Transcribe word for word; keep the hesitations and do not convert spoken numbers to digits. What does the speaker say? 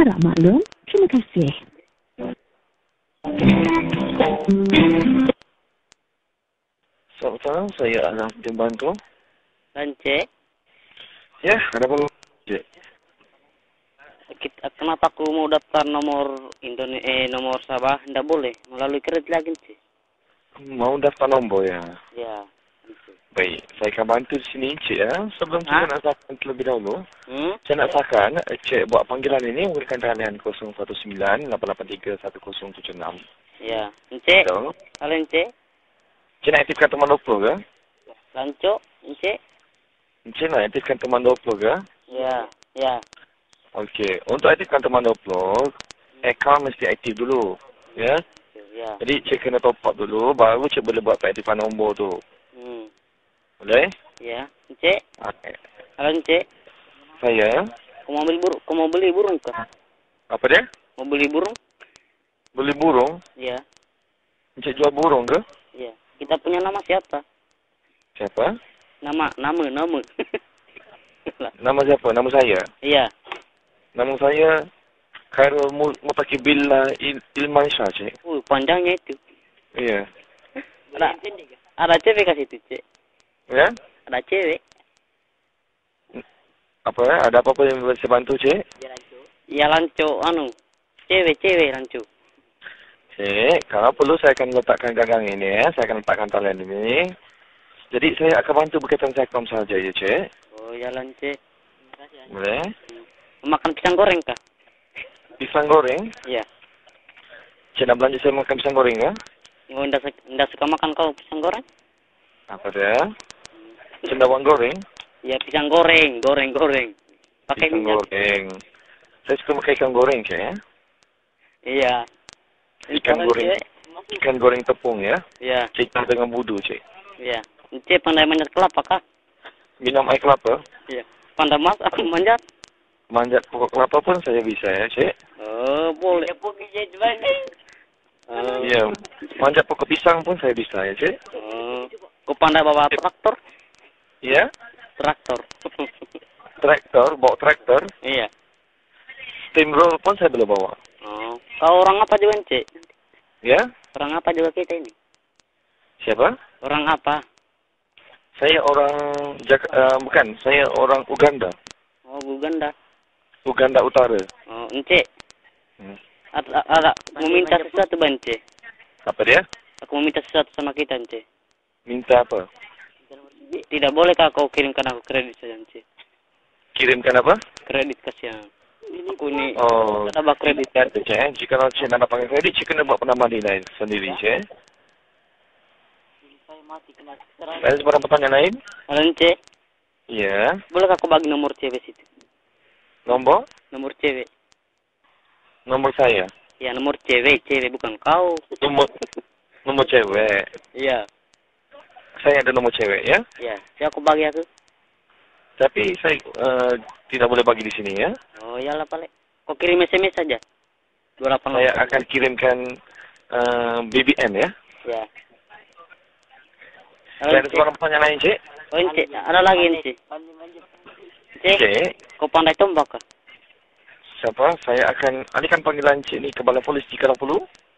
Segera maklum. Terima kasih. Selamat malam, saya anak tim bantu. Lance, Ya, ada apa? Cik? kita, kenapa aku mau daftar nomor Indonesia, eh, nomor Sabah? Nggak boleh, melalui kredit lagi, Cik. Mau daftar nombor ya? Ya. Baik, saya akan bantu di sini, Cik ya. Sebelum Ha? kita nak sahkan terlebih dahulu, Hmm? saya nak sahkan, Cik buat panggilan ini menggunakan talian kosong satu sembilan lapan lapan tiga satu kosong tujuh enam. Ya. Cik, Betul? halo Cik. Cik nak aktifkan teman dua puluh ke? Lanco, Cik. Cik nak aktifkan teman dua puluh ke? Ya, ya. Okey, untuk aktifkan teman dua puluh, akaun mesti aktif dulu. Ya? Ya. Jadi Cik kena top up dulu, baru Cik boleh buat pengaktifan nombor tu. Hmm. Boleh? Ya. Cik, Okay. halo Cik. Saya, Kau mau beli burung? Kau mau beli burung kah? apa dia? Mau beli burung? Beli burung? Ya. Cik jual burung ke? Ya. Kita punya nama siapa? Siapa? Nama, nama, nama. Nama siapa? Nama saya. Iya. Nama saya Khairul Mutakibillah Il Ilmansyah, Cik. Uh, panjangnya itu. Iya. Ada, ada cewek kasih itu, Cik. Ya? Ada cewek. Apa ya? Ada apa-apa yang bisa bantu, Cik? Ya lanco, anu. Cewek-cewek lanco. Cik, kalau perlu saya akan letakkan gagang ini ya. Saya akan letakkan talian ini. Jadi saya akan bantu berkaitan Telkom saja ya, Cik. Oh, jalan, Cik. Boleh? Makan pisang goreng kah? Pisang goreng? Iya. Cik nak belanja saya makan pisang goreng ya? Oh, ndak ndak suka makan kau pisang goreng? Apa dia? Cendawan goreng? Ya, pisang goreng, goreng, goreng. Pakai Pisang minyak. goreng. Saya suka makan ikan goreng, Cik ya. Iya. Ikan goreng. Cik. Ikan goreng tepung ya. Iya. Cita dengan budu, Cik. Iya. Cik pandai manjat kelapa kah? Minum air kelapa? Iya. Pandai mas aku manjat? Manjat pokok kelapa pun saya bisa ya, Cik. Oh, boleh. Oh. Iya. Manjat pokok pisang pun saya bisa ya, Cik. Oh. Kau pandai bawa traktor? Iya. Traktor. Traktor, bawa traktor. Iya. Steamroll pun saya boleh bawa. Oh. Kau orang apa juga, Cik? Ya? Orang apa juga kita ini? Siapa? Orang apa? Saya orang Jak uh, bukan, saya orang Uganda. Oh, Uganda. Uganda Utara. Oh, Encik. Hmm. Ada, ada, mau minta sesuatu, Bance. Apa dia? Aku mau minta sesuatu sama kita, Encik. Minta apa? Tidak bolehkah kau kirimkan aku kredit saja, Encik? Kirimkan apa? Kredit kasihan. Aku ini Oh, tambah kredit. ya, Cik. Jika kalau Cik nak pakai kredit, Cik kena buat penambah nilai sendiri, Cik. Ada sebarang pertanyaan lain? Halo, Encik. Ya. Bolehkah aku bagi nomor cewek situ? Nombor? Nomor cewek. Nomor saya. Ya, nomor cewek, cewek bukan kau. Nomor nomor cewek. Iya. Saya ada nomor cewek ya. Iya. Saya aku bagi aku. Tapi saya uh, tidak boleh bagi di sini ya. Oh, iyalah paling. Kau kirim S M S saja. dua delapan Saya akan kirimkan uh, B B M ya. Ya. Halo, ada sebarang pertanyaan lain, Cik? Oh, Encik. Ada lagi, Encik. Encik. Cik. Kau pandai tombak kah? Siapa? Saya akan alihkan panggilan Cik ni ke Balai Polis jika perlu.